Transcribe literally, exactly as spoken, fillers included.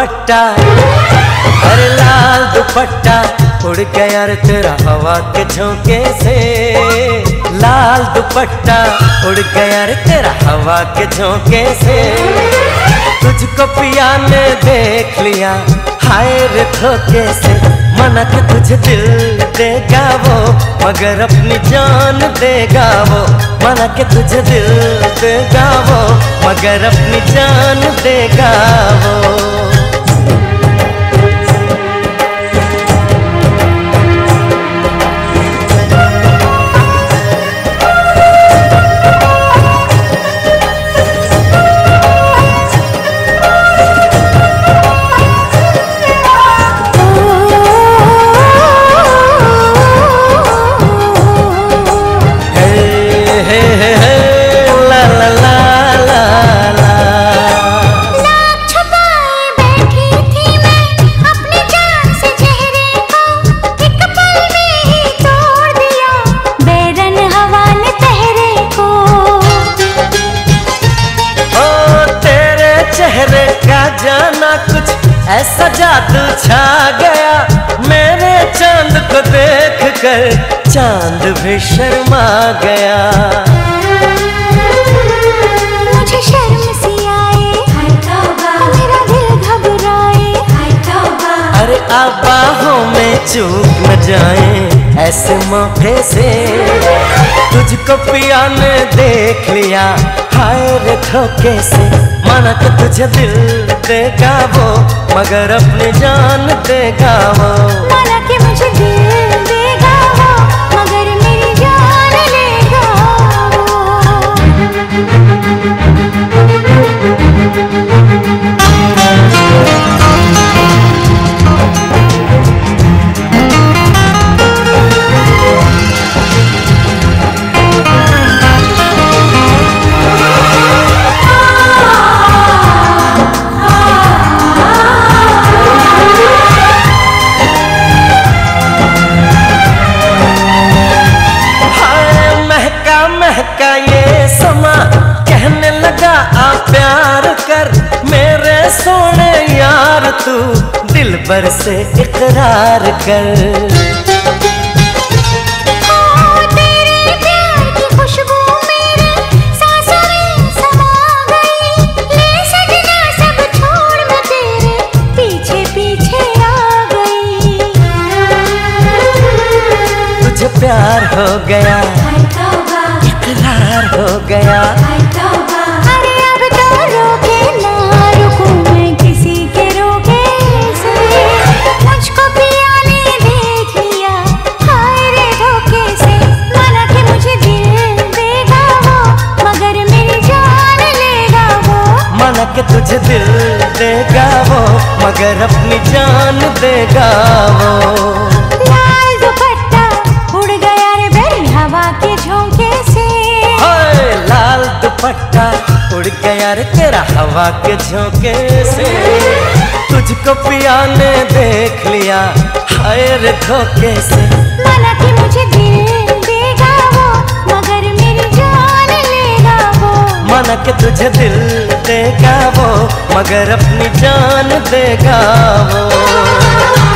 दुपट्टा, अरे लाल दुपट्टा उड़ गया रे तेरा हवा के झोंके से। लाल दुपट्टा उड़ गया रे तेरा हवा के झोंके से। तुझको पिया ने देख लिया हाय रे धोखे से। मना के तुझे दिल देगा वो मगर अपनी जान देगा वो। मना के तुझे दिल देगा वो मगर अपनी जान देगा वो। जाना कुछ ऐसा जादू छा गया मेरे चांद को देख कर चांद भी शर्मा गया। मुझे शर्म सी आए मेरा दिल घबराए। अरे आप बाहों में चूक न जाए ऐसे मौके से। तुझको पिया ने देख लिया हाय रे धोखे से। माना कि तुझे दिल देगा वो मगर अपनी जान देगा वो। माना कि मुझे दिल देगा वो मगर मेरी जान लेगा का ये समा कहने लगा आ प्यार कर मेरे सोने यार तू दिल भर से इकरार कर। ओ तेरे प्यार की खुशबू मेरे सांसों में समा गई। ले सजना सब छोड़ मैं तेरे पीछे पीछे आ गई। तुझे प्यार हो गया इकरार हो गया। अरे अब तो रोके ना रुकूं मैं किसी के रोके से। मुझको पिया ने देख लिया हाय रे धोखे से। माना कि मुझे दिल देगा वो मगर मेरी जान लेगा वो। माना कि तुझे दिल देगा वो मगर अपनी जान देगा वो। लाल दुपट्टा उड़ गया रे मेरी हवा के झोंके से। लाल दुपट्टा उड़ गया रे तेरा हवा के झोंके से। तुझको पिया ने देख लिया हाय रे धोखे से। माना कि मुझे दिल देगा वो मगर मेरी जान लेगा वो। माना कि तुझे दिल देगा वो मगर अपनी जान देगा वो।